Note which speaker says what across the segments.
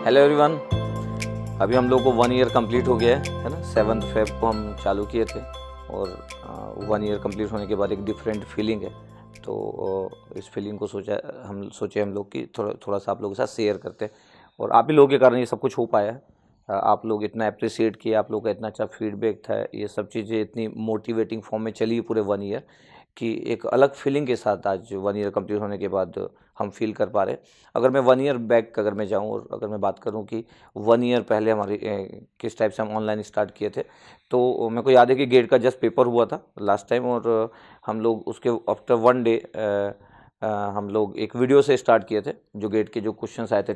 Speaker 1: Hello everyone. अभी हम लोग को 1 ईयर कंप्लीट हो गया है ना। 7 फेब को हम चालू किए थे और 1 ईयर कंप्लीट होने के बाद एक डिफरेंट फीलिंग है। तो इस फीलिंग को सोचे हम लोग कि थोड़ा सा आप लोगों के साथ शेयर करते हैं। और आप ही लोगों के कारण ये सब कुछ हो पाया है। आप लोग इतना अप्रिशिएट किए, आप लोग का इतना अच्छा फीडबैक था, ये सब चीज़ें इतनी मोटिवेटिंग फॉर्म में चली पूरे 1 ईयर कि एक अलग फीलिंग के साथ आज 1 ईयर कंप्लीट होने के बाद हम फील कर पा रहे हैं। अगर मैं 1 ईयर बैक अगर मैं जाऊं और अगर मैं बात करूं कि 1 ईयर पहले हमारी किस टाइप से हम ऑनलाइन स्टार्ट किए थे, तो मेरे को याद है कि गेट का जस्ट पेपर हुआ था लास्ट टाइम और हम लोग उसके आफ्टर 1 डे हम लोग एक वीडियो से स्टार्ट किए थे। जो गेट के जो क्वेश्चंस आए थे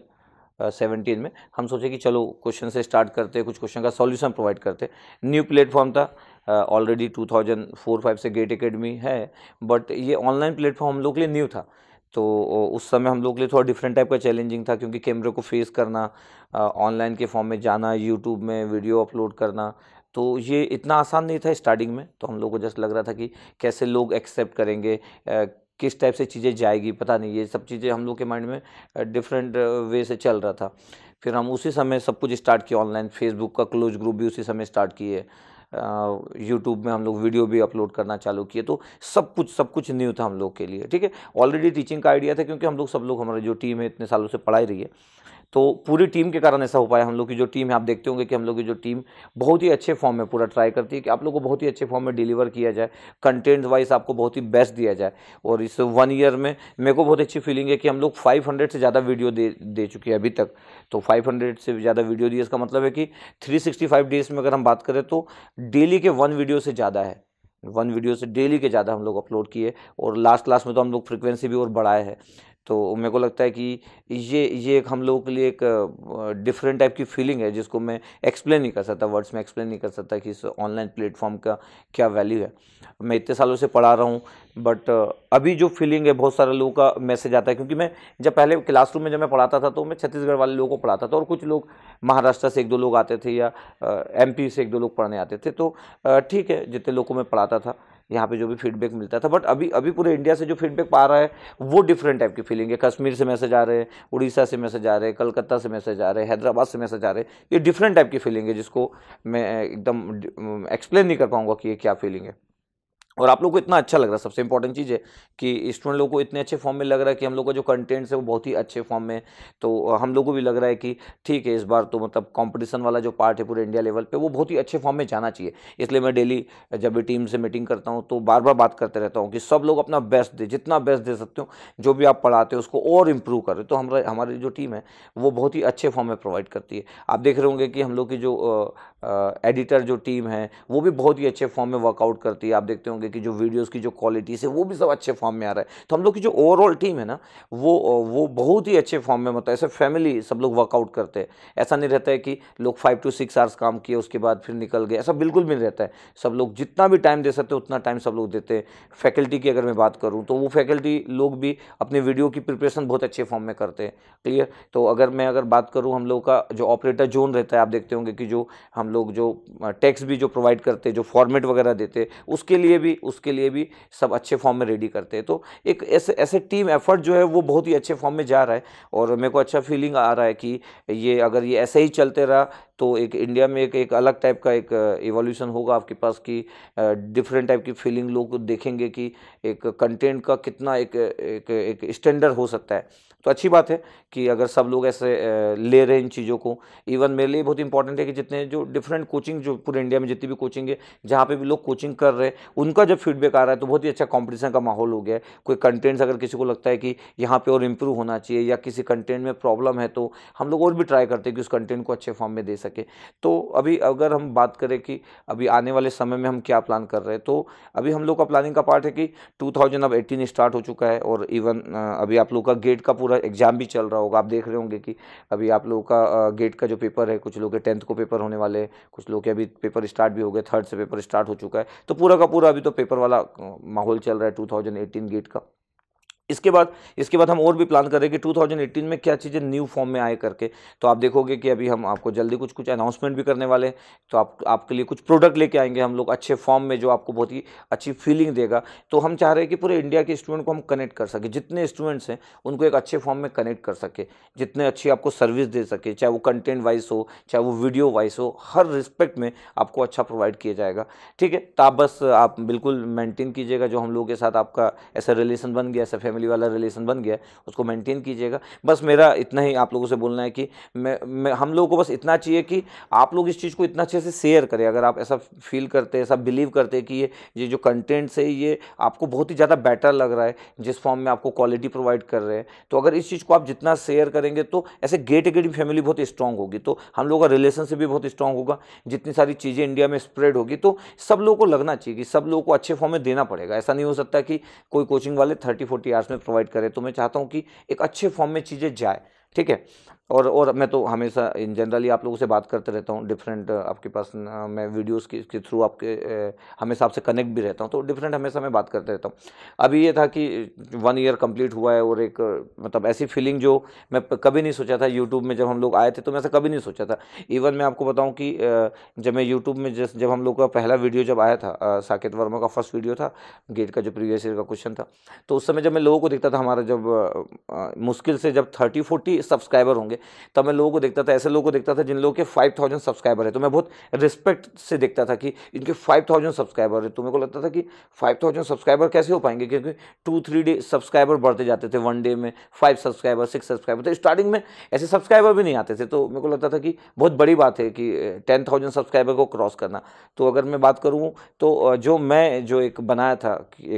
Speaker 1: 2017 में, हम सोचे कि चलो क्वेश्चन से स्टार्ट करते, कुछ क्वेश्चन का सॉल्यूशन प्रोवाइड करते। न्यू प्लेटफॉर्म था, ऑलरेडी 2004-5 से गेट एकेडमी है, बट ये ऑनलाइन प्लेटफॉर्म हम लोग के लिए न्यू था। तो उस समय हम लोग के लिए थोड़ा डिफरेंट टाइप का चैलेंजिंग था, क्योंकि कैमरे को फेस करना, ऑनलाइन के फॉर्म में जाना, यूट्यूब में वीडियो अपलोड करना, तो ये इतना आसान नहीं था स्टार्टिंग में। तो हम लोग को जस्ट लग रहा था कि कैसे लोग एक्सेप्ट करेंगे, किस टाइप से चीज़ें जाएगी, पता नहीं। ये सब चीज़ें हम लोग के माइंड में डिफरेंट वे से चल रहा था। फिर हम उसी समय सब कुछ स्टार्ट किया ऑनलाइन। फेसबुक का क्लोज ग्रुप भी उसी समय स्टार्ट किए, यूट्यूब में हम लोग वीडियो भी अपलोड करना चालू किए। तो सब कुछ न्यू था हम लोग के लिए। ठीक है, ऑलरेडी टीचिंग का आइडिया था, क्योंकि हम लोग सब लोग, हमारी जो टीम है इतने सालों से पढ़ाई रही है, तो पूरी टीम के कारण ऐसा हो पाया। हम लोग की जो टीम है, आप देखते होंगे कि हम लोग की जो टीम बहुत ही अच्छे फॉर्म में पूरा ट्राई करती है कि आप लोग को बहुत ही अच्छे फॉर्म में डिलीवर किया जाए, कंटेंट वाइज आपको बहुत ही बेस्ट दिया जाए। और इस 1 ईयर में मेरे को बहुत अच्छी फीलिंग है कि हम लोग 500 से ज़्यादा वीडियो दे चुके हैं अभी तक। तो 500 से ज़्यादा वीडियो दिए, इसका मतलब है कि 365 डेज़ में अगर हम बात करें तो डेली के 1 वीडियो से ज़्यादा है। 1 वीडियो से डेली के ज़्यादा हम लोग अपलोड किए, और लास्ट में तो हम लोग फ्रिक्वेंसी भी और बढ़ाए है। तो मेरे को लगता है कि ये एक हम लोगों के लिए एक डिफरेंट टाइप की फीलिंग है, जिसको मैं एक्सप्लेन नहीं कर सकता, वर्ड्स में एक्सप्लेन नहीं कर सकता कि इस ऑनलाइन प्लेटफॉर्म का क्या वैल्यू है। मैं इतने सालों से पढ़ा रहा हूँ, बट अभी जो फीलिंग है, बहुत सारे लोगों का मैसेज आता है, क्योंकि मैं जब पहले क्लासरूम में जब मैं पढ़ाता था, तो मैं छत्तीसगढ़ वाले लोगों को पढ़ाता था, और कुछ लोग महाराष्ट्र से 1-2 लोग आते थे, या MP से 1-2 लोग पढ़ने आते थे। तो ठीक है, जितने लोगों को मैं पढ़ाता था, यहाँ पे जो भी फीडबैक मिलता था, बट अभी अभी पूरे इंडिया से जो फीडबैक पा रहा है, वो डिफरेंट टाइप की फीलिंग है। कश्मीर से मैसेज आ रहे हैं, उड़ीसा से मैसेज आ रहे हैं, कलकत्ता से मैसेज आ रहे हैं, हैदराबाद से मैसेज आ रहे हैं। ये डिफरेंट टाइप की फीलिंग है, जिसको मैं एकदम एक्सप्लेन नहीं कर पाऊंगा कि ये क्या फीलिंग है। और आप लोग को इतना अच्छा लग रहा है, सबसे इंपॉर्टेंट चीज़ है कि स्टूडेंट लोगों को इतने अच्छे फॉर्म में लग रहा है कि हम लोग का जो कंटेंट्स है वो बहुत ही अच्छे फॉर्म में। तो हम लोग को भी लग रहा है कि ठीक है, इस बार तो मतलब कंपटीशन वाला जो पार्ट है पूरे इंडिया लेवल पे, वो बहुत ही अच्छे फॉर्म में जाना चाहिए। इसलिए मैं डेली जब भी टीम से मीटिंग करता हूँ, तो बार बार बात करते रहता हूँ कि सब लोग अपना बेस्ट दे, जितना बेस्ट दे सकते हो, जो भी आप पढ़ाते हो उसको और इम्प्रूव करें। तो हमारी जो टीम है वो बहुत ही अच्छे फॉर्म में प्रोवाइड करती है। आप देख रहे होंगे कि हम लोग की जो एडिटर जो टीम है, वो भी बहुत ही अच्छे फॉर्म में वर्कआउट करती है। आप देखते होंगे कि जो वीडियोस की जो क्वालिटी है, वो भी सब अच्छे फॉर्म में आ रहा है। तो हम लोग की जो ओवरऑल टीम है ना, वो बहुत ही अच्छे फॉर्म में, मतलब ऐसे फैमिली सब लोग वर्कआउट करते हैं। ऐसा नहीं रहता है कि लोग 5 to 6 आवर्स काम किए उसके बाद फिर निकल गए, ऐसा बिल्कुल भी नहीं रहता है। सब लोग जितना भी टाइम दे सकते हैं उतना टाइम सब लोग देते हैं। फैकल्टी की अगर मैं बात करूँ, तो वो फैकल्टी लोग भी अपने वीडियो की प्रिपरेशन बहुत अच्छे फॉर्म में करते हैं। क्लियर। तो अगर बात करूँ, हम लोग का जो ऑपरेटर जोन रहता है, आप देखते होंगे कि जो हम लोग जो टेक्स्ट भी जो प्रोवाइड करते हैं, जो फॉर्मेट वगैरह देते हैं, उसके लिए भी सब अच्छे फॉर्म में रेडी करते हैं। तो एक ऐसे टीम एफर्ट जो है वो बहुत ही अच्छे फॉर्म में जा रहा है, और मेरे को अच्छा फीलिंग आ रहा है कि अगर ये ऐसे ही चलते रहा, तो एक इंडिया में एक अलग टाइप का एक इवोल्यूशन होगा आपके पास, कि डिफरेंट टाइप की फीलिंग लोग देखेंगे कि एक कंटेंट का कितना एक स्टैंडर्ड हो सकता है। तो अच्छी बात है कि अगर सब लोग ऐसे ले रहे हैं इन चीज़ों को। इवन मेरे लिए बहुत इंपॉर्टेंट है कि जितने जो डिफरेंट कोचिंग, जो पूरे इंडिया में जितनी भी कोचिंग है, जहाँ पे भी लोग कोचिंग कर रहे हैं, उनका जब फीडबैक आ रहा है, तो बहुत ही अच्छा कंपटीशन का माहौल हो गया है। कोई कंटेंट्स अगर किसी को लगता है कि यहाँ पे और इम्प्रूव होना चाहिए, या किसी कंटेंट में प्रॉब्लम है, तो हम लोग और भी ट्राई करते हैं कि उस कंटेंट को अच्छे फॉर्म में दे सके। तो अभी अगर हम बात करें कि अभी आने वाले समय में हम क्या प्लान कर रहे हैं, तो अभी हम लोग का प्लानिंग का पार्ट है कि 2018 स्टार्ट हो चुका है, और इवन अभी आप लोग का गेट का पूरा एग्जाम भी चल रहा होगा। आप देख रहे होंगे कि अभी आप लोगों का गेट का जो पेपर है, कुछ लोग के 10th को पेपर होने वाले हैं, कुछ लोग के अभी पेपर स्टार्ट भी हो गए, 3rd से पेपर स्टार्ट हो चुका है। तो पूरा का पूरा अभी तो पेपर वाला माहौल चल रहा है 2018 गेट का। इसके बाद हम और भी प्लान कर रहे हैं कि 2018 में क्या चीज़ें न्यू फॉर्म में आए करके। तो आप देखोगे कि अभी हम आपको जल्दी कुछ कुछ अनाउंसमेंट भी करने वाले हैं। तो आपके लिए कुछ प्रोडक्ट लेके आएंगे हम लोग अच्छे फॉर्म में, जो आपको बहुत ही अच्छी फीलिंग देगा। तो हम चाह रहे हैं कि पूरे इंडिया के स्टूडेंट को हम कनेक्ट कर सके, जितने स्टूडेंट्स हैं उनको एक अच्छे फॉर्म में कनेक्ट कर सके, जितने अच्छी आपको सर्विस दे सके, चाहे वो कंटेंट वाइज हो, चाहे वो वीडियो वाइज हो, हर रिस्पेक्ट में आपको अच्छा प्रोवाइड किया जाएगा। ठीक है, तो आप बिल्कुल मेंटेन कीजिएगा जो हम लोगों के साथ आपका ऐसा रिलेशन बन गया, ऐसा फैमिली वाला रिलेशन बन गया, उसको मेंटेन कीजिएगा। बस मेरा इतना ही आप लोगों से बोलना है कि मैं हम लोगों को बस इतना चाहिए कि आप लोग इस चीज़ को इतना अच्छे से शेयर करें। अगर आप ऐसा फील करते हैं, ऐसा बिलीव करते हैं कि ये जो कंटेंट्स है ये आपको बहुत ही ज़्यादा बेटर लग रहा है, जिस फॉर्म में आपको क्वालिटी प्रोवाइड कर रहे हैं, तो अगर इस चीज़ को आप जितना शेयर करेंगे तो ऐसे गेट एकेडमी फैमिली बहुत स्ट्रांग होगी, तो हम लोगों का रिलेशनशिप भी बहुत स्ट्रांग होगा। जितनी सारी चीज़ें इंडिया में स्प्रेड होगी तो सब लोगों को लगना चाहिए कि सब लोगों को अच्छे फॉर्म में देना पड़ेगा। ऐसा नहीं हो सकता कि कोई कोचिंग वाले 30-40 आवर्स में प्रोवाइड करे। तो मैं चाहता हूँ कि एक अच्छे फॉर्म में चीज़ें जाए। ठीक है, और मैं तो हमेशा इन जनरली आप लोगों से बात करते रहता हूँ, डिफरेंट आपके पास मैं वीडियोस के थ्रू आपके हमेशा आपसे कनेक्ट भी रहता हूँ, तो डिफरेंट हमेशा मैं बात करते रहता हूँ। अभी ये था कि 1 ईयर कंप्लीट हुआ है और एक मतलब ऐसी फीलिंग जो मैं कभी नहीं सोचा था। यूट्यूब में जब हम लोग आए थे तो मैं ऐसा कभी नहीं सोचा था। इवन मैं आपको बताऊँ कि जब मैं यूट्यूब में जब हम लोग का पहला वीडियो जब आया था, साकेत वर्मा का फर्स्ट वीडियो था, गेट का जो प्रीवियस ईयर का क्वेश्चन था, तो उस समय जब मैं लोगों को देखता था, हमारा जब मुश्किल से जब 30-40 सब्सक्राइबर होंगे, तब मैं लोगों को देखता था, ऐसे लोगों को देखता था जिन लोगों के 5000 सब्सक्राइबर है, तो मैं बहुत रिस्पेक्ट से देखता था कि इनके 5000 सब्सक्राइबर है। तो मेरे को लगता था कि 5000 सब्सक्राइबर कैसे हो पाएंगे, क्योंकि 2-3 डे सब्सक्राइबर बढ़ते जाते थे, 1 डे में 5 सब्सक्राइबर, 6 सब्सक्राइबर। तो स्टार्टिंग में ऐसे सब्सक्राइबर भी नहीं आते थे, तो मेरे को लगता था कि बहुत बड़ी बात है कि 10,000 सब्सक्राइबर को क्रॉस करना। तो अगर मैं बात करूँ तो जो एक बनाया था,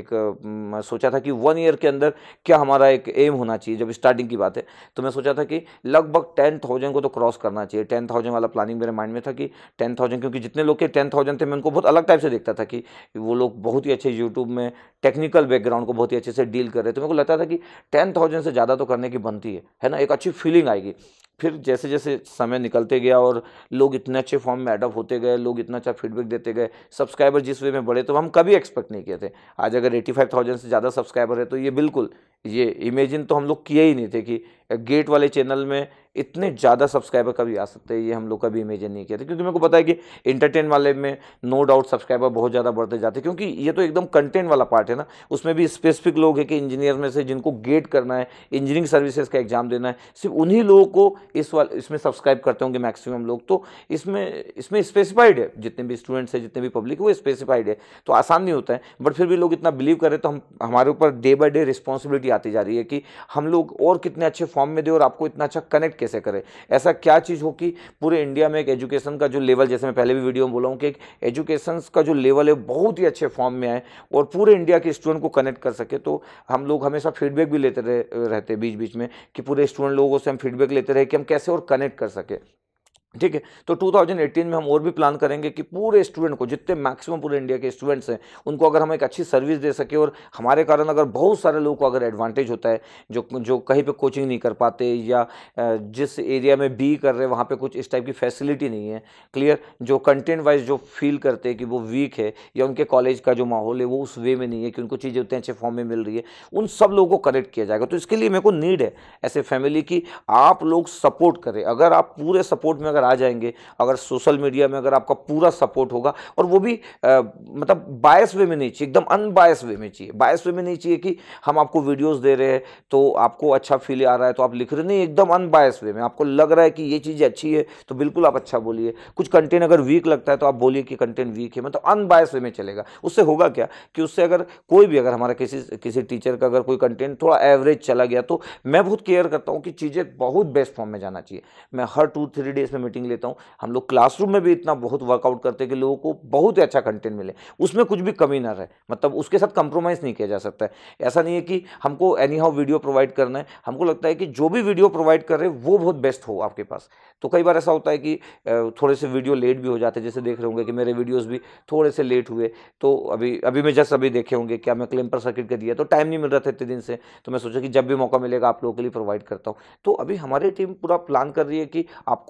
Speaker 1: सोचा था कि 1 ईयर के अंदर क्या हमारा एक एम होना चाहिए, जब स्टार्टिंग की बात है, तो मैं सोचा था कि लगभग 10,000 को तो क्रॉस करना चाहिए। 10,000 वाला प्लानिंग मेरे माइंड में था कि 10,000, क्योंकि जितने लोग के 10,000 थे मैं उनको बहुत अलग टाइप से देखता था कि वो लोग बहुत ही अच्छे यूट्यूब में टेक्निकल बैकग्राउंड को बहुत ही अच्छे से डील कर रहे थे। तो मेरे को लगता था कि 10,000 से ज़्यादा तो करने की बनती है ना, एक अच्छी फीलिंग आएगी। फिर जैसे जैसे समय निकलते गया और लोग इतने अच्छे फॉर्म में एडअप होते गए, लोग इतना अच्छा फीडबैक देते गए, सब्सक्राइबर जिस वे में बढ़े, तो हम कभी एक्सपेक्ट नहीं किए थे। आज अगर 85,000 से ज़्यादा सब्सक्राइबर है तो ये बिल्कुल, ये इमेजिन तो हम लोग किए ही नहीं थे कि गेट वाले चैनल में इतने ज़्यादा सब्सक्राइबर कभी आ सकते हैं, ये हम लोग कभी इमेजिन नहीं किया था। क्योंकि मेरे को पता है कि एंटरटेन वाले में नो डाउट सब्सक्राइबर बहुत ज़्यादा बढ़ते जाते हैं, क्योंकि ये तो एकदम कंटेंट वाला पार्ट है ना। उसमें भी स्पेसिफिक लोग हैं कि इंजीनियर में से जिनको गेट करना है, इंजीनियरिंग सर्विसेज का एग्जाम देना है, सिर्फ उन्हीं लोगों को इसमें सब्सक्राइब करते होंगे मैक्सिमम लोग। तो इसमें स्पेसिफाइड है, जितने भी स्टूडेंट्स हैं, जितने भी पब्लिक है, वो स्पेसिफाइड है। तो आसान नहीं होता है, बट फिर भी लोग इतना बिलीव करें तो हमारे ऊपर डे बाय डे रिस्पॉन्सिबिलिटी आती जा रही है कि हम लोग और कितने अच्छे फॉर्म में दें और आपको इतना अच्छा कनेक्ट कैसे करें। ऐसा क्या चीज़ हो कि पूरे इंडिया में एक एजुकेशन का जो लेवल, जैसे मैं पहले भी वीडियो में बोला हूँ कि एक एजुकेशन का जो लेवल है बहुत ही अच्छे फॉर्म में आए और पूरे इंडिया के स्टूडेंट को कनेक्ट कर सके। तो हम लोग हमेशा फीडबैक भी लेते रहते बीच बीच में कि पूरे स्टूडेंट लोगों से हम फीडबैक लेते रहे कि हम कैसे और कनेक्ट कर सके। ठीक है, तो 2018 में हम और भी प्लान करेंगे कि पूरे स्टूडेंट को, जितने मैक्सिमम पूरे इंडिया के स्टूडेंट्स हैं, उनको अगर हम एक अच्छी सर्विस दे सके और हमारे कारण अगर बहुत सारे लोगों को अगर एडवांटेज होता है, जो कहीं पे कोचिंग नहीं कर पाते या जिस एरिया में बी कर रहे हैं वहाँ पे कुछ इस टाइप की फैसिलिटी नहीं है, क्लियर, जो कंटेंट वाइज जो फील करते हैं कि वो वीक है या उनके कॉलेज का जो माहौल है वो उस वे में नहीं है कि उनको चीज़ें उतने अच्छे फॉर्म में मिल रही है, उन सब लोगों को कनेक्ट किया जाएगा। तो इसके लिए मेरे को नीड है ऐसे फैमिली की, आप लोग सपोर्ट करें। अगर आप पूरे सपोर्ट में आ जाएंगे, अगर सोशल मीडिया में अगर आपका पूरा सपोर्ट होगा, और वो भी मतलब बायस वे में नहीं चाहिए, एकदम अनबायस वे में चाहिए। बायस वे में नहीं चाहिए कि हम आपको वीडियोस दे रहे हैं तो आपको अच्छा फील आ रहा है तो आप लिख रहे, नहीं, एकदम अनबायस वे में। आपको लग रहा है कि ये चीज़ अच्छी है तो बिल्कुल आप अच्छा बोलिए। कुछ कंटेंट अगर वीक लगता है तो आप बोलिए कि कंटेंट वीक है, मतलब अनबायस वे में चलेगा। उससे होगा क्या कि उससे अगर कोई भी, अगर हमारा किसी टीचर का अगर कोई कंटेंट थोड़ा एवरेज चला गया, तो मैं बहुत केयर करता हूँ कि चीज़ें बहुत बेस्ट फॉर्म में जाना चाहिए। मैं हर 2-3 डेज में मीटिंग लेता हूँ। हम लोग क्लासरूम में भी इतना बहुत वर्कआउट करते हैं कि लोगों को बहुत ही अच्छा कंटेंट मिले, उसमें कुछ भी कमी ना रहे, मतलब उसके साथ कंप्रोमाइज़ नहीं किया जा सकता है। ऐसा नहीं है कि हमको एनी हाउ वीडियो प्रोवाइड करना है, हमको लगता है कि जो भी वीडियो प्रोवाइड कर रहे हैं वो बहुत बेस्ट हो आपके पास। तो कई बार ऐसा होता है कि थोड़े से वीडियो लेट भी हो जाते हैं, जैसे देख रहे होंगे कि मेरे वीडियोज़ भी थोड़े से लेट हुए। तो अभी मैं जस्ट अभी देखे होंगे क्या मैं क्लैम्पर सर्किट का दिया, तो टाइम नहीं मिल रहा था इतने दिन से, तो मैं सोचा कि जब भी मौका मिलेगा आप लोगों के लिए प्रोवाइड करता हूँ। तो अभी हमारी टीम पूरा प्लान कर रही है कि आपको अच्छा प्रोवाइड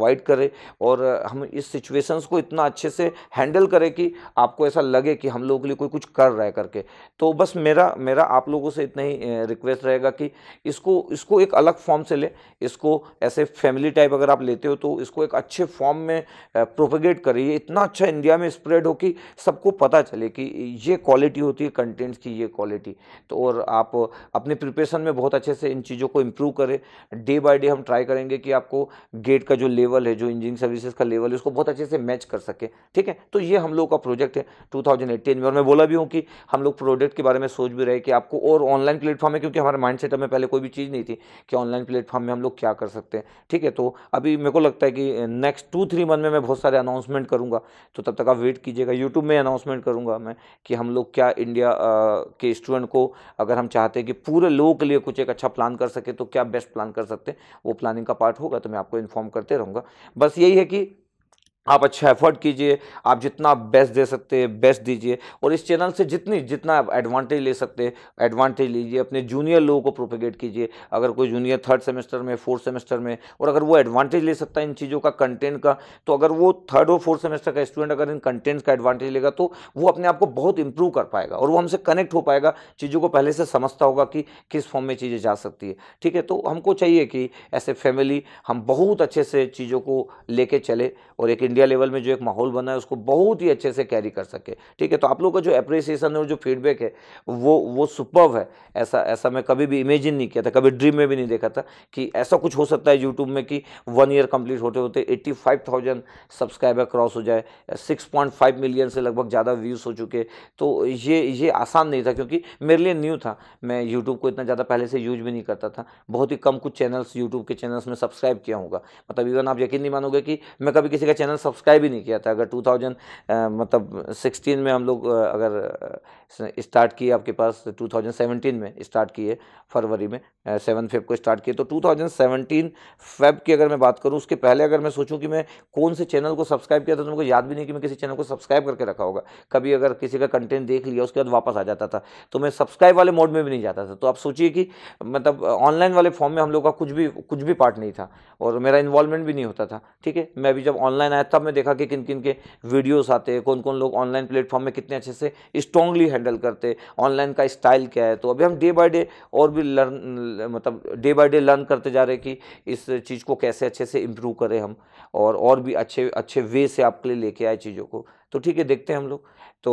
Speaker 1: प्रोवाइड करें और हम इस सिचुएशंस को इतना अच्छे से हैंडल करें कि आपको ऐसा लगे कि हम लोगों के लिए कोई कुछ कर रहा है करके। तो बस मेरा मेरा आप लोगों से इतना ही रिक्वेस्ट रहेगा कि इसको इसको एक अलग फॉर्म से ले, इसको ऐसे फैमिली टाइप अगर आप लेते हो तो इसको एक अच्छे फॉर्म में प्रोपेगेट करिए, इतना अच्छा इंडिया में स्प्रेड हो कि सबको पता चले कि ये क्वालिटी होती है कंटेंट्स की, ये क्वालिटी। तो और आप अपने प्रिपरेशन में बहुत अच्छे से इन चीज़ों को इम्प्रूव करें। डे बाय डे हम ट्राई करेंगे कि आपको गेट का जो लेवल है, जो इंजीनियरिंग सर्विसेज का लेवल है, उसको बहुत अच्छे से मैच कर सके। ठीक है, तो ये हम लोग का प्रोजेक्ट है 2018 में। और मैं बोला भी हूँ कि हम लोग प्रोडक्ट के बारे में सोच भी रहे कि आपको और ऑनलाइन प्लेटफॉर्म है, क्योंकि हमारे माइंड सेट में पहले कोई भी चीज़ नहीं थी कि ऑनलाइन प्लेटफॉर्म में हम लोग क्या कर सकते हैं। ठीक है, तो अभी मेरे को लगता है कि नेक्स्ट 2-3 मंथ में मैं बहुत सारे अनाउंसमेंट करूँगा, तो तब तक आप वेट कीजिएगा। यूट्यूब में अनाउंसमेंट करूँगा मैं कि हम लोग क्या इंडिया के स्टूडेंट को, अगर हम चाहते हैं कि पूरे लोगों के लिए कुछ एक अच्छा प्लान कर सके तो क्या बेस्ट प्लान कर सकते हैं, वो प्लानिंग का पार्ट होगा तो मैं आपको इन्फॉर्म करते रहूँगा। बस यही है कि आप अच्छा एफर्ट कीजिए, आप जितना बेस्ट दे सकते हैं बेस्ट दीजिए, और इस चैनल से जितना आप एडवांटेज ले सकते हैं एडवांटेज लीजिए। अपने जूनियर लोगों को प्रोपेगेट कीजिए, अगर कोई जूनियर 3rd सेमेस्टर में, 4th सेमेस्टर में, और अगर वो एडवांटेज ले सकता है इन चीज़ों का, कंटेंट का, तो अगर वो 3rd और 4th सेमेस्टर का स्टूडेंट अगर इन कंटेंट्स का एडवांटेज लेगा तो वो अपने आप को बहुत इंप्रूव कर पाएगा और वो हमसे कनेक्ट हो पाएगा, चीज़ों को पहले से समझता होगा कि किस फॉर्म में चीज़ें जा सकती है। ठीक है, तो हमको चाहिए कि ऐसे फैमिली हम बहुत अच्छे से चीज़ों को लेके चले और एक इंडिया लेवल में जो एक माहौल बना है उसको बहुत ही अच्छे से कैरी कर सके। ठीक है, तो आप लोगों का जो अप्रिसिएशन है और जो फीडबैक है वो सुपर्ब है। ऐसा मैं कभी भी इमेजिन नहीं किया था, कभी ड्रीम में भी नहीं देखा था कि ऐसा कुछ हो सकता है यूट्यूब में कि 1 ईयर कंप्लीट होते होते 85,000 सब्सक्राइबर क्रॉस हो जाए, 6.5 मिलियन से लगभग ज़्यादा व्यूज़ हो चुके। तो ये आसान नहीं था, क्योंकि मेरे लिए न्यू था, मैं यूट्यूब को इतना ज़्यादा पहले से यूज भी नहीं करता था। बहुत ही कम कुछ चैनल्स यूट्यूब के चैनल्स में सब्सक्राइब किया होगा, मतलब इवन आप यकीन नहीं मानोगे कि मैं कभी किसी का चैनल सब्सक्राइब ही नहीं किया था। अगर 2016 में हम लोग अगर स्टार्ट किए, आपके पास 2017 में स्टार्ट किए, फरवरी में 7 फेब को स्टार्ट किए, तो 2017 फेब की अगर मैं बात करूं, उसके पहले अगर मैं सोचूं कि मैं कौन से चैनल को सब्सक्राइब किया था तो मेरे को याद भी नहीं कि मैं किसी चैनल को सब्सक्राइब करके रखा होगा। कभी अगर किसी का कंटेंट देख लिया उसके बाद वापस आ जाता था, तो मैं सब्सक्राइब वाले मोड में भी नहीं जाता था। तो आप सोचिए कि मतलब ऑनलाइन वाले फॉर्म में हम लोग का कुछ भी पार्ट नहीं था और मेरा इन्वॉल्वमेंट भी नहीं होता था। ठीक है, मैं अभी जब ऑनलाइन आया तब मैं देखा कि किन किन के वीडियोस आते हैं, कौन कौन लोग ऑनलाइन प्लेटफॉर्म में कितने अच्छे से स्ट्रांगली हैंडल करते, ऑनलाइन का स्टाइल क्या है। तो अभी हम डे बाय डे और भी डे बाय डे लर्न करते जा रहे हैं कि इस चीज़ को कैसे अच्छे से इम्प्रूव करें हम, और भी अच्छे अच्छे वे से आपके लिए लेके आए चीज़ों को। तो ठीक है, देखते हैं हम लोग।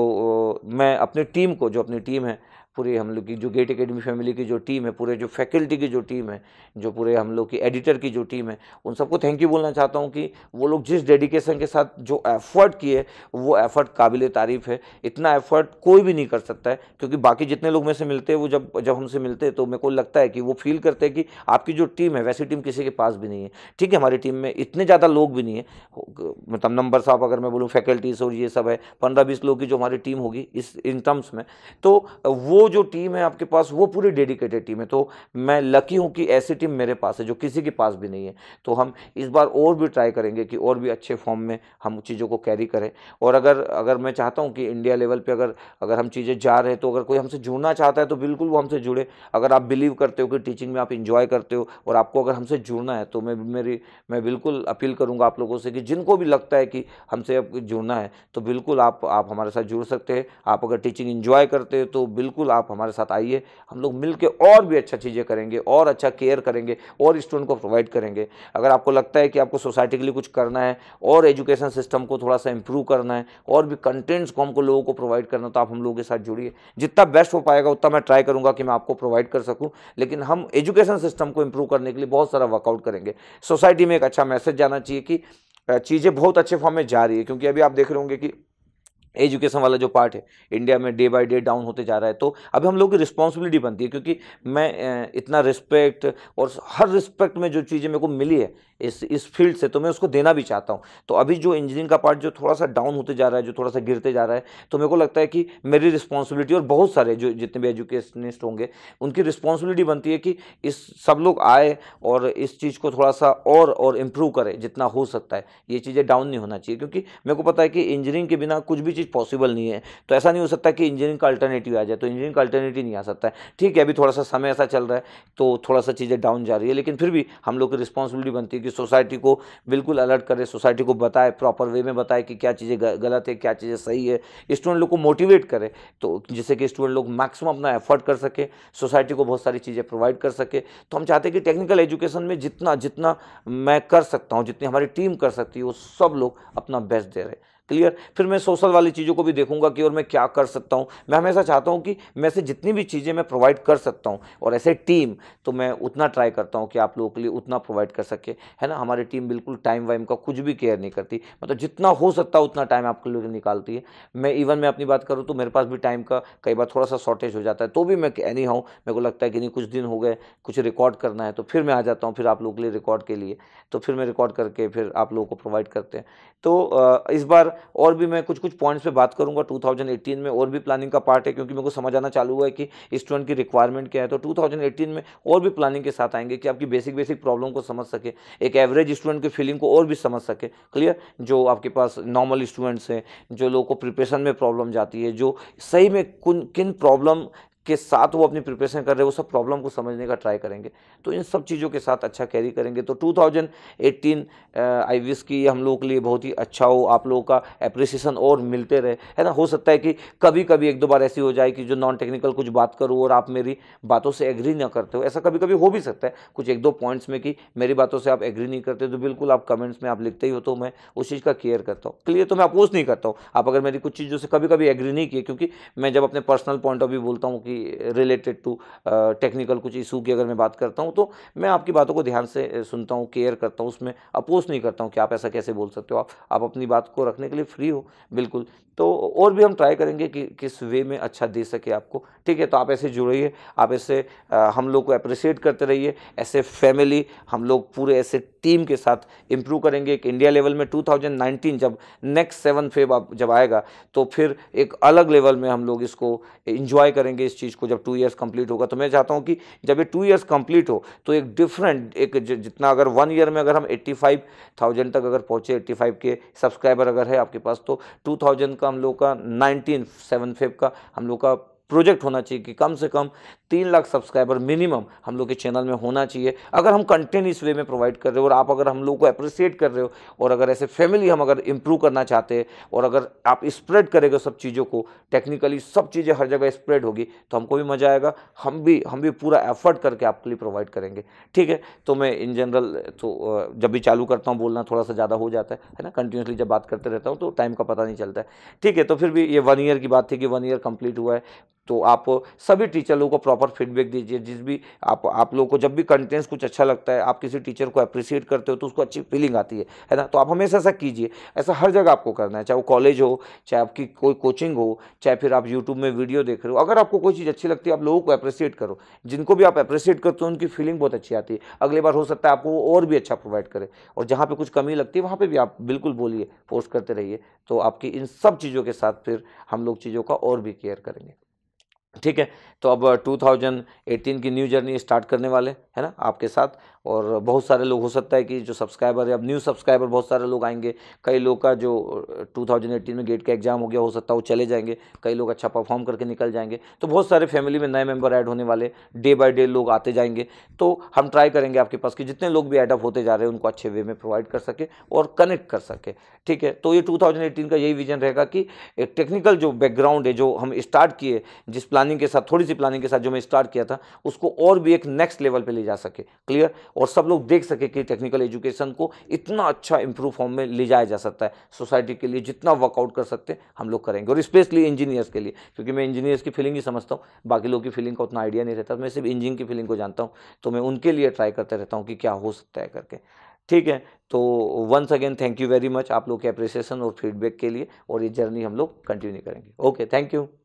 Speaker 1: तो मैं अपनी टीम को, जो अपनी टीम है पूरी हम लोग की, जो गेट एकेडमी फैमिली की जो टीम है, पूरे जो फैकल्टी की जो टीम है, जो पूरे हम लोग की एडिटर की जो टीम है, उन सबको थैंक यू बोलना चाहता हूँ कि वो लोग जिस डेडिकेशन के साथ जो एफर्ट किए वो एफर्ट काबिल तारीफ़ है। इतना एफर्ट कोई भी नहीं कर सकता है, क्योंकि बाकी जितने लोग मेरे से मिलते हैं वो जब हमसे मिलते हैं तो मेरे को लगता है कि वो फील करते हैं कि आपकी जो टीम है वैसी टीम किसी के पास भी नहीं है। ठीक है, हमारी टीम में इतने ज़्यादा लोग भी नहीं है, मतलब नंबर साहब अगर मैं बोलूँ फैकल्टीज और ये सब है 15-20 लोग की जो हमारी टीम होगी इन टर्म्स में, तो वो जो टीम है आपके पास वो पूरी डेडिकेटेड टीम है। तो मैं लकी हूँ कि ऐसी टीम मेरे पास है जो किसी के पास भी नहीं है। तो हम इस बार और भी ट्राई करेंगे कि और भी अच्छे फॉर्म में हम चीज़ों को कैरी करें। और अगर मैं चाहता हूँ कि इंडिया लेवल पे अगर हम चीज़ें जा रहे हैं, तो अगर कोई हमसे जुड़ना चाहता है तो बिल्कुल वो हमसे जुड़े। अगर आप बिलीव करते हो कि टीचिंग में आप इंजॉय करते हो और आपको अगर हमसे जुड़ना है, तो मैं बिल्कुल अपील करूँगा आप लोगों से कि जिनको भी लगता है कि हमसे अब जुड़ना है तो बिल्कुल आप हमारे साथ जुड़ सकते हैं। आप अगर टीचिंग इंजॉय करते हो तो बिल्कुल आप हमारे साथ आइए, हम लोग मिल के और भी अच्छा चीज़ें करेंगे और अच्छा केयर करेंगे और स्टूडेंट को प्रोवाइड करेंगे। अगर आपको लगता है कि आपको सोसाइटी के लिए कुछ करना है और एजुकेशन सिस्टम को थोड़ा सा इंप्रूव करना है और भी कंटेंट्स को हमको लोगों को प्रोवाइड करना, तो आप हम लोगों के साथ जुड़िए। जितना बेस्ट हो पाएगा उतना मैं ट्राई करूँगा कि मैं आपको प्रोवाइड कर सकूँ, लेकिन हम एजुकेशन सिस्टम को इंप्रूव करने के लिए बहुत सारा वर्कआउट करेंगे। सोसाइटी में एक अच्छा मैसेज जाना चाहिए कि चीज़ें बहुत अच्छे फॉर्म में जा रही है, क्योंकि अभी आप देख रहे होंगे कि एजुकेशन वाला जो पार्ट है इंडिया में डे बाय डे डाउन होते जा रहा है। तो अभी हम लोग की रिस्पॉन्सिबिलिटी बनती है, क्योंकि मैं इतना रिस्पेक्ट और हर रिस्पेक्ट में जो चीज़ें मेरे को मिली है इस फील्ड से, तो मैं उसको देना भी चाहता हूँ। तो अभी जो इंजीनियरिंग का पार्ट जो थोड़ा सा डाउन होते जा रहा है, जो थोड़ा सा गिरते जा रहा है, तो मेरे को लगता है कि मेरी रिस्पॉन्सिबिलिटी और बहुत सारे जो जितने भी एजुकेशनिस्ट होंगे उनकी रिस्पॉन्सिबिलिटी बनती है कि इस सब लोग आए और इस चीज़ को थोड़ा सा और इम्प्रूव करें जितना हो सकता है। ये चीज़ें डाउन नहीं होना चाहिए, क्योंकि मेरे को पता है कि इंजीनियरिंग के बिना कुछ भी चीज़ चीज़ पॉसिबल नहीं है। तो ऐसा नहीं हो सकता कि इंजीनियरिंग का अल्टरनेटिव आ जाए, तो इंजीनियरिंग का अल्टरनेटिव नहीं आ सकता है। ठीक है, अभी थोड़ा सा समय ऐसा चल रहा है तो थोड़ा सा चीज़ें डाउन जा रही है, लेकिन फिर भी हम लोग की रिस्पॉन्सिबिलिटी बनती है कि सोसाइटी को बिल्कुल अलर्ट करें, सोसाइटी को बताए, प्रॉपर वे में बताए कि क्या चीज़ें गलत है, क्या चीज़ें सही है, स्टूडेंट लोग को मोटिवेट करें, तो जिससे कि स्टूडेंट लोग मैक्सिमम अपना एफर्ट कर सके, सोसाइटी को बहुत सारी चीज़ें प्रोवाइड कर सके। तो हम चाहते हैं कि टेक्निकल एजुकेशन में जितना जितना मैं कर सकता हूँ, जितनी हमारी टीम कर सकती है, वो सब लोग अपना बेस्ट दे रहे हैं। क्लियर। फिर मैं सोशल वाली चीज़ों को भी देखूंगा कि और मैं क्या कर सकता हूँ। मैं हमेशा चाहता हूँ कि मैं से जितनी भी चीज़ें मैं प्रोवाइड कर सकता हूँ, और ऐसे टीम तो मैं उतना ट्राई करता हूँ कि आप लोगों के लिए उतना प्रोवाइड कर सके, है ना। हमारी टीम बिल्कुल टाइम वाइम का कुछ भी केयर नहीं करती, मतलब जितना हो सकता है उतना टाइम आपके लिए निकालती है। मैं अपनी बात करूँ तो मेरे पास भी टाइम का कई बार थोड़ा सा शॉर्टेज हो जाता है, तो भी मैं एनी हाउ मेरे को लगता है कि नहीं, कुछ दिन हो गए, कुछ रिकॉर्ड करना है, तो फिर मैं आ जाता हूँ फिर आप लोगों के लिए रिकॉर्ड के लिए, तो फिर मैं रिकॉर्ड करके फिर आप लोगों को प्रोवाइड करते हैं। तो इस बार और भी मैं कुछ कुछ पॉइंट्स पे बात करूंगा 2018 में, और भी प्लानिंग का पार्ट है, क्योंकि मेरे को समझ आना चालू हुआ है कि स्टूडेंट की रिक्वायरमेंट क्या है। तो 2018 में और भी प्लानिंग के साथ आएंगे कि आपकी बेसिक बेसिक प्रॉब्लम को समझ सके, एक एवरेज स्टूडेंट की फीलिंग को और भी समझ सके। क्लियर। जो आपके पास नॉर्मल स्टूडेंट्स हैं, जो लोगों को प्रिपरेशन में प्रॉब्लम जाती है, जो सही में किन प्रॉब्लम के साथ वो अपनी प्रिपरेशन कर रहे हैं, वो सब प्रॉब्लम को समझने का ट्राई करेंगे। तो इन सब चीज़ों के साथ अच्छा कैरी करेंगे। तो 2018 आई विश की हम लोगों के लिए बहुत ही अच्छा हो, आप लोगों का अप्रिसिएशन और मिलते रहे, है ना। हो सकता है कि कभी कभी एक दो बार ऐसी हो जाए कि जो नॉन टेक्निकल कुछ बात करूँ और आप मेरी बातों से एग्री ना करते हो, ऐसा कभी कभी हो भी सकता है कुछ एक दो पॉइंट्स में कि मेरी बातों से आप एग्री नहीं करते, तो बिल्कुल आप कमेंट्स में आप लिखते ही हो, तो मैं उस चीज़ का केयर करता हूँ। क्लियर। तो मैं अपोज नहीं करता हूँ, आप अगर मेरी कुछ चीज़ों से कभी कभी एग्री नहीं किए, क्योंकि मैं जब अपने पर्सनल पॉइंट ऑफ व्यू बोलता हूँ कि रिलेटेड टू टेक्निकल कुछ इशू की अगर मैं बात करता हूँ, तो मैं आपकी बातों को ध्यान से सुनता हूँ, केयर करता हूँ, उसमें अपोज नहीं करता हूँ कि आप ऐसा कैसे बोल सकते हो। आप अपनी बात को रखने के लिए फ्री हो, बिल्कुल। तो और भी हम ट्राई करेंगे कि किस वे में अच्छा दे सके आपको। ठीक है। तो आप ऐसे जुड़िए, आप ऐसे हम लोग को अप्रिशिएट करते रहिए, ऐसे फैमिली हम लोग पूरे ऐसे टीम के साथ इंप्रूव करेंगे। एक इंडिया लेवल में 2019 जब नेक्स्ट 7 फेब जब आएगा, तो फिर एक अलग लेवल में हम लोग इसको इंजॉय करेंगे, इस चीज़ को, जब 2 ईयर्स कंप्लीट होगा। तो मैं चाहता हूँ कि जब ये 2 ईयर्स कंप्लीट हो, तो एक डिफरेंट, एक जितना अगर 1 ईयर में अगर हम 85,000 तक अगर पहुँचे, 85 के सब्सक्राइबर अगर है आपके पास, तो 2000 का हम लोग का 19 7 फेब का हम लोग का प्रोजेक्ट होना चाहिए कि कम से कम 3 लाख सब्सक्राइबर मिनिमम हम लोग के चैनल में होना चाहिए। अगर हम कंटेंट इस वे में प्रोवाइड कर रहे हो, और आप अगर हम लोग को अप्रिशिएट कर रहे हो, और अगर ऐसे फैमिली हम अगर इंप्रूव करना चाहते हैं, और अगर आप स्प्रेड करेंगे सब चीज़ों को, टेक्निकली सब चीज़ें हर जगह स्प्रेड होगी, तो हमको भी मज़ा आएगा। हम भी पूरा एफर्ट करके आपके लिए प्रोवाइड करेंगे। ठीक है। तो मैं इन जनरल तो जब भी चालू करता हूँ बोलना थोड़ा सा ज़्यादा हो जाता है ना, कंटिन्यूसली जब बात करते रहता हूँ तो टाइम का पता नहीं चलता है। ठीक है। तो फिर भी ये 1 ईयर की बात थी कि 1 ईयर कंप्लीट हुआ है, तो आप सभी टीचर लोगों को प्रॉपर फीडबैक दीजिए। जिस भी आप लोगों को जब भी कंटेंट्स कुछ अच्छा लगता है, आप किसी टीचर को अप्रिशिएट करते हो, तो उसको अच्छी फीलिंग आती है ना। तो आप हमेशा ऐसा कीजिए, ऐसा हर जगह आपको करना है, चाहे वो कॉलेज हो, चाहे आपकी कोई कोचिंग हो, चाहे फिर आप यूट्यूब में वीडियो देख रहे हो। अगर आपको कोई चीज़ अच्छी लगती है, आप लोगों को अप्रिशिएट करो। जिनको भी आप अप्रिशिएट करते हो, उनकी फीलिंग बहुत अच्छी आती है। अगली बार हो सकता है आपको वो और भी अच्छा प्रोवाइड करे, और जहाँ पे कुछ कमी लगती है वहाँ पे भी आप बिल्कुल बोलिए, पोस्ट करते रहिए। तो आपकी इन सब चीज़ों के साथ फिर हम लोग चीज़ों का और भी केयर करेंगे। ठीक है। तो अब 2018 की न्यू जर्नी स्टार्ट करने वाले, है ना, आपके साथ। और बहुत सारे लोग, हो सकता है कि जो सब्सक्राइबर है, अब न्यू सब्सक्राइबर बहुत सारे लोग आएंगे। कई लोग का जो 2018 में गेट का एग्जाम हो गया, हो सकता है वो चले जाएंगे। कई लोग अच्छा परफॉर्म करके निकल जाएंगे। तो बहुत सारे फैमिली में नए मेंबर ऐड होने वाले, डे बाय डे लोग आते जाएंगे। तो हम ट्राई करेंगे आपके पास कि जितने लोग भी ऐडअप होते जा रहे हैं, उनको अच्छे वे में प्रोवाइड कर सके और कनेक्ट कर सके। ठीक है। तो ये 2018 का यही विजन रहेगा कि एक टेक्निकल जो बैकग्राउंड है, जो हम स्टार्ट किए, जिस प्लानिंग के साथ, थोड़ी सी प्लानिंग के साथ जो मैं स्टार्ट किया था, उसको और भी एक नेक्स्ट लेवल पे ले जा सके। क्लियर। और सब लोग देख सके कि टेक्निकल एजुकेशन को इतना अच्छा इंप्रूव फॉर्म में ले जाया जा सकता है। सोसाइटी के लिए जितना वर्कआउट कर सकते हैं हम लोग करेंगे, और स्पेशली इंजीनियर्स के लिए, क्योंकि मैं इंजीनियर्स की फीलिंग ही समझता हूँ, बाकी लोगों की फीलिंग का उतना आइडिया नहीं रहता। मैं सिर्फ इंजीनियरिंग की फीलिंग को जानता हूँ, तो मैं उनके लिए ट्राई करते रहता हूँ कि क्या हो सकता है करके। ठीक है। तो once again thank you very much आप लोग के अप्रिसिएशन और फीडबैक के लिए, और ये जर्नी हम लोग कंटिन्यू करेंगे। Okay, thank you.